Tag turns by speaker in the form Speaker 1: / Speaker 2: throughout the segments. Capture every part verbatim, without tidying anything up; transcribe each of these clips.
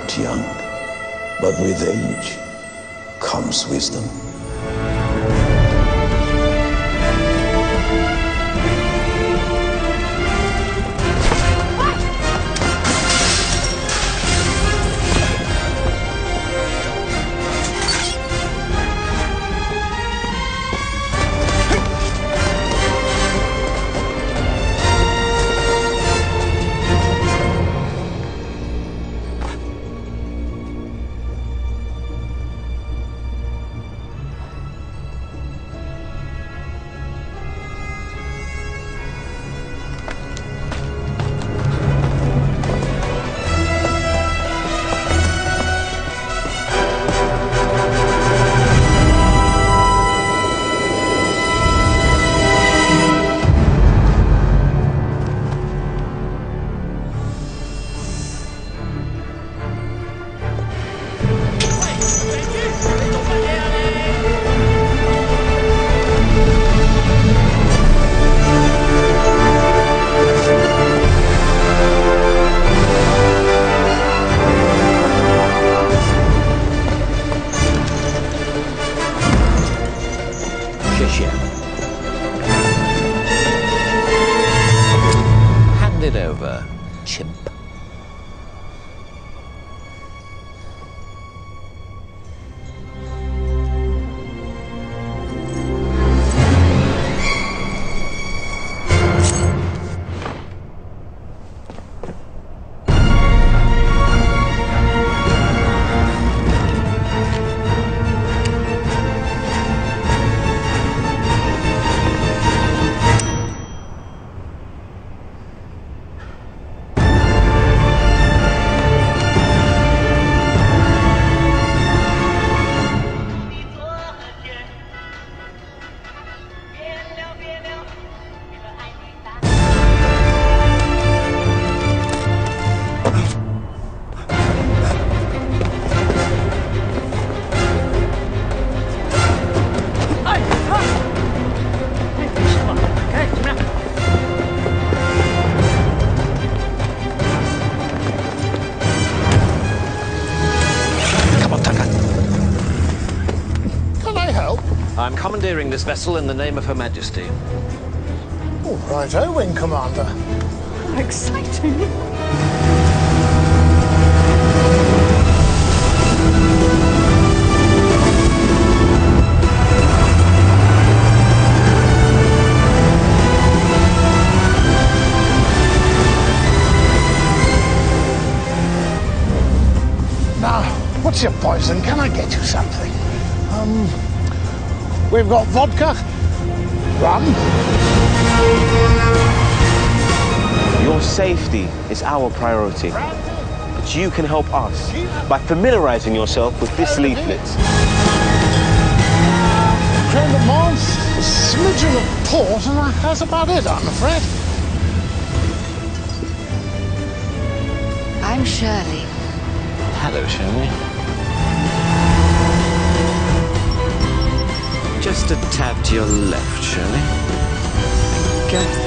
Speaker 1: not young, but with age comes wisdom.
Speaker 2: Hand it over, Chimp. I'm commandeering this vessel in the name of Her Majesty.
Speaker 3: All right, Owen, Commander.
Speaker 4: How exciting!
Speaker 3: Now, what's your poison? Can I get you something? Um... We've got vodka, rum.
Speaker 5: Your safety is our priority, but you can help us by familiarizing yourself with this leaflet.
Speaker 3: Crème de menthe, a smidgen of port, and that's about it, I'm afraid.
Speaker 4: I'm Shirley.
Speaker 2: Hello, Shirley. Just a tad to your left, Shirley. Okay.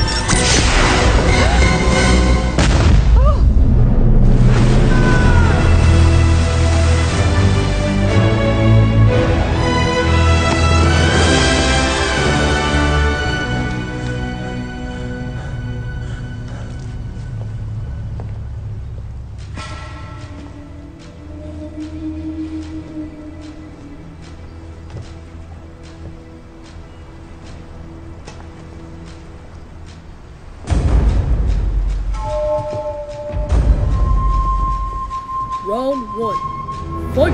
Speaker 6: Round one. Fight!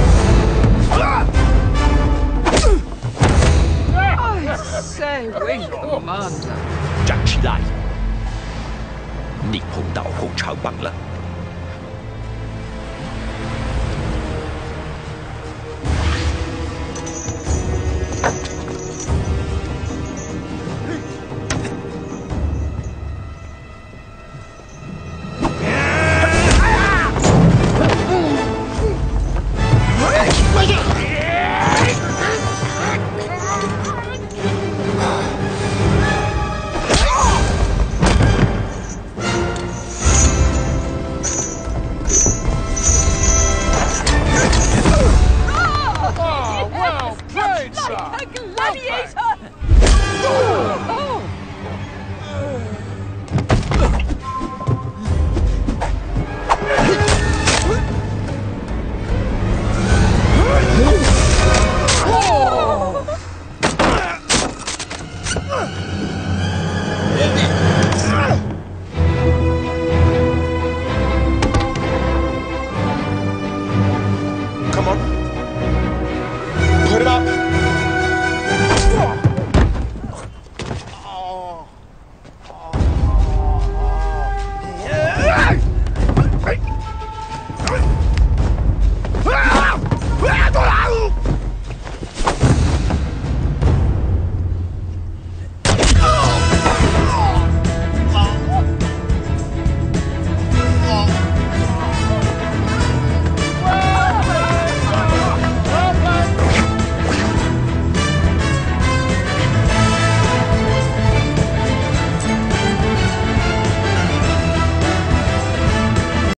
Speaker 4: I say, Wing Commander.
Speaker 7: 站起來！你碰到紅橙幫了。